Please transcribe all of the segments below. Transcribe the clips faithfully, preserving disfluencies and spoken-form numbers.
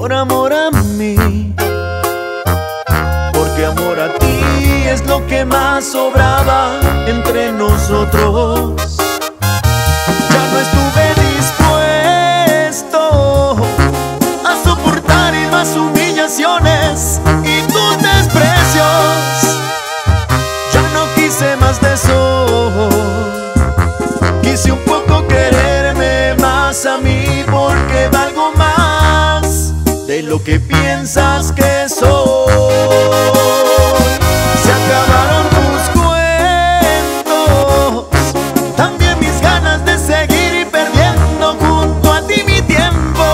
por amor a mí, porque amor a ti es lo que más sobraba entre nosotros. Ya no estuve dispuesto a soportar y más humillaciones y tus desprecios. Ya no quise más de eso. Quise un poco quererme más a mí, porque valgo más de lo que piensas que soy. Se acabaron tus cuentos, también mis ganas de seguir y perdiendo junto a ti mi tiempo.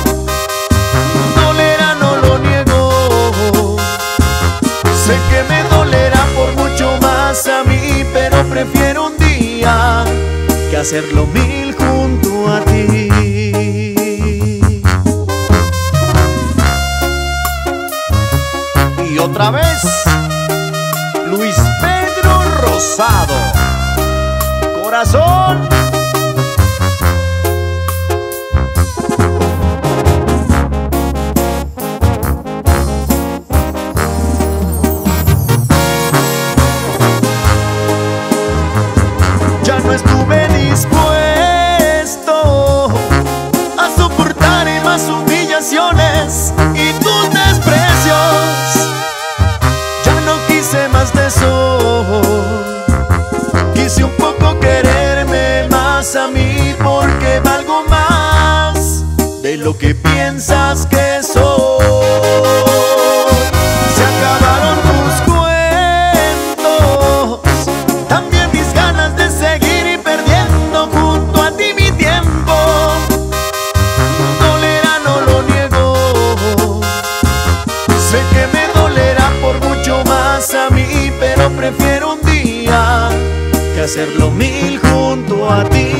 Dolerá, no lo niego, sé que me dolerá por mucho más a mí, pero prefiero un día que hacerlo mil junto a ti. Y otra vez, Luis Pedro Rosado, Corazón. Ya no estuve dispuesto a soportar y más humillaciones y tus desprecios. Ya no quise más de eso. Quise un poco quererme más a mí, porque valgo más de lo que piensas que soy. Se acabaron tus cuentos, también mis ganas de seguir y perdiendo junto a ti mi tiempo. Dolerá, no lo niego, sé que me dolerá por mucho más a mí, pero prefiero un día que hacerlo mil junto a ti.